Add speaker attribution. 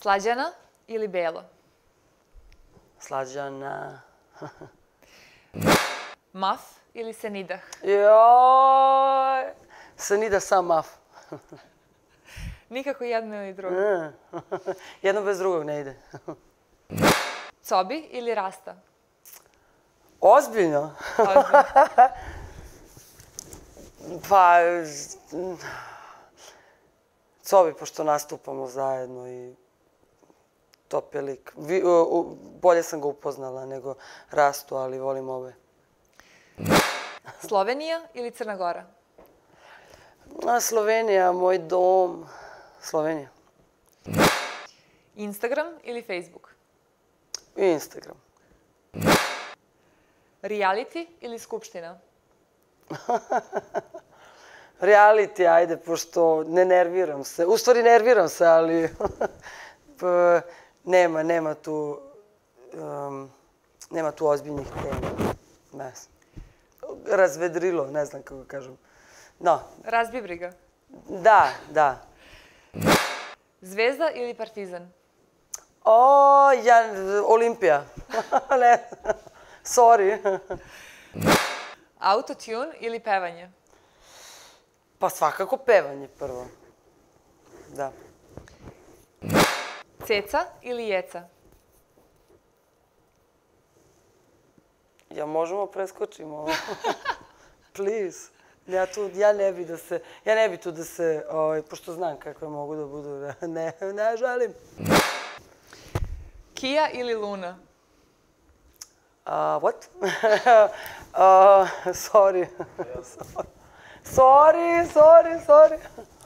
Speaker 1: Slađana ili Belo?
Speaker 2: Slađana.
Speaker 1: Maf ili Senidah?
Speaker 2: Joj! Senidah sam maf.
Speaker 1: Nikako jedno ili drugo.
Speaker 2: Jedno bez drugog ne ide.
Speaker 1: Cobi ili Rasta?
Speaker 2: Ozbiljno?
Speaker 1: Ozbiljno.
Speaker 2: Pa... Cobi, pošto nastupamo zajedno i top je lik. Bolje sam ga upoznala nego Rastu, ali volim ove.
Speaker 1: Slovenija ili Crna Gora?
Speaker 2: Slovenija, moj dom. Slovenija.
Speaker 1: Instagram ili Facebook?
Speaker 2: Instagram.
Speaker 1: Reality ili Skupština?
Speaker 2: Reality, ajde, pošto ne nerviram se. U stvari nerviram se, ali nema tu ozbiljnih tema. Razvedrilo, ne znam kako kažem. No.
Speaker 1: Razbi briga.
Speaker 2: Da.
Speaker 1: Zvezda ili Partizan?
Speaker 2: Olimpija. Ne, sorry.
Speaker 1: Autotune ili pevanje?
Speaker 2: Pa svakako pevanje prvo. Da.
Speaker 1: Ceca ili Jeca?
Speaker 2: Ja možemo preskočimo ovo. Please. Ja ne bi tu da se, pošto znam kakve mogu da budu, ne želim.
Speaker 1: Kia ili Luna?
Speaker 2: What? Sorry. Sorry.